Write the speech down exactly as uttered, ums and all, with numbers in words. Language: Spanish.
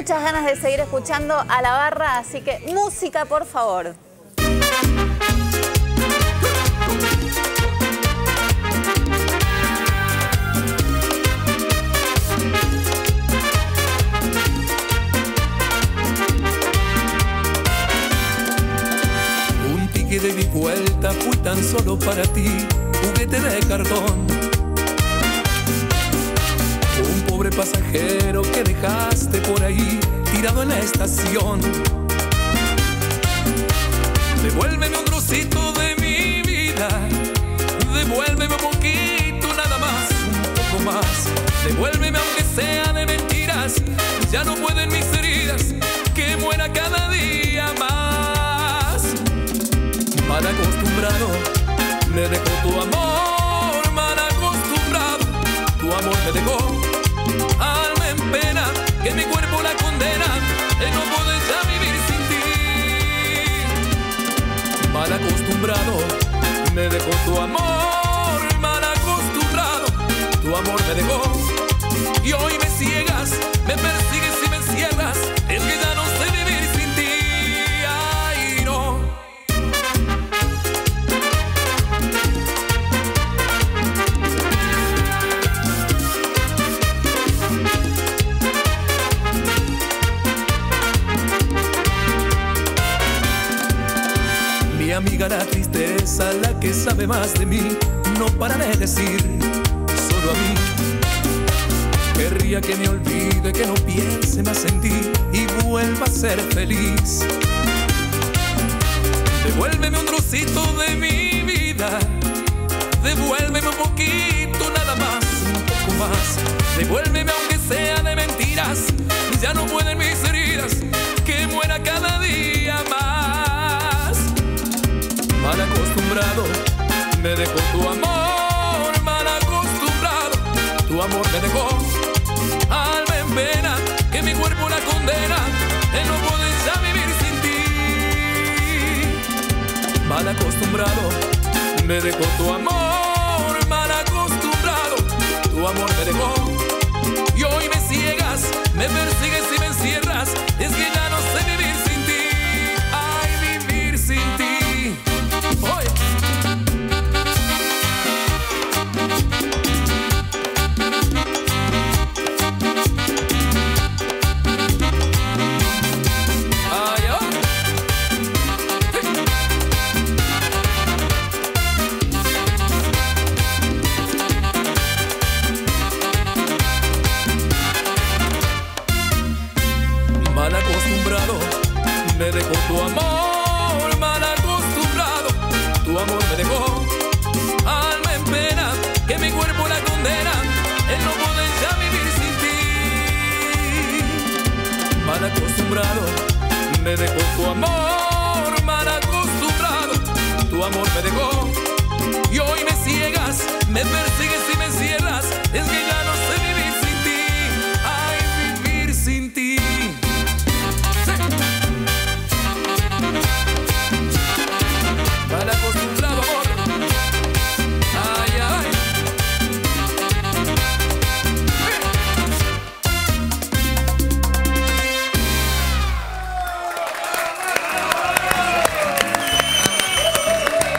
muchas ganas de seguir escuchando a La Barra, así que música, por favor. Un ticket de ida y vuelta fui tan solo para ti, juguete de cartón. Un pobre pasajero que dejaste por ahí tirado en la estación. Devuélveme un trocito de mi vida, devuélveme un poquito nada más, un poco más. Devuélveme aunque sea de mentiras, ya no pueden mis heridas, que muera cada día más. Mal acostumbrado, me dejó tu amor, mal acostumbrado, tu amor me dejó. Alma en pena, que mi cuerpo la condena, él no puede ya vivir sin ti. Mal acostumbrado, me dejó tu amor, mal acostumbrado, tu amor me dejó. Y hoy me ciegas, me persigues y me encierras, es que ya no sé vivir sin ti. Ay, no. Mi amiga la tristeza, la que sabe más de mí, no para de decir solo a mí. Querría que me olvide, que no piense más en ti y vuelva a ser feliz. Devuélveme un trocito de mi vida, devuélveme un poquito nada más, un poco más. Devuélveme aunque sea de mentiras, ya no pueden mis heridas, que muera cada día más. Mal acostumbrado, me dejó tu amor, mal acostumbrado, tu amor me dejó. Alma en pena, que mi cuerpo la condena, él no puede ya vivir sin ti. Mal acostumbrado, me dejó tu amor, mal acostumbrado, tu amor me dejó. Y hoy me ciegas, me persigues y me encierras, es que ya no sé vivir sin ti. Ay, vivir sin ti. Hoy. Ay, oh. Mal acostumbrado, me dejó tu amor, mal acostumbrado, tu amor me dejó. Alma en pena, que mi cuerpo la condena, él no puede ya vivir sin ti. Mal acostumbrado, me dejó tu amor, mal acostumbrado, tu amor me dejó. Y hoy me ciegas, me persigues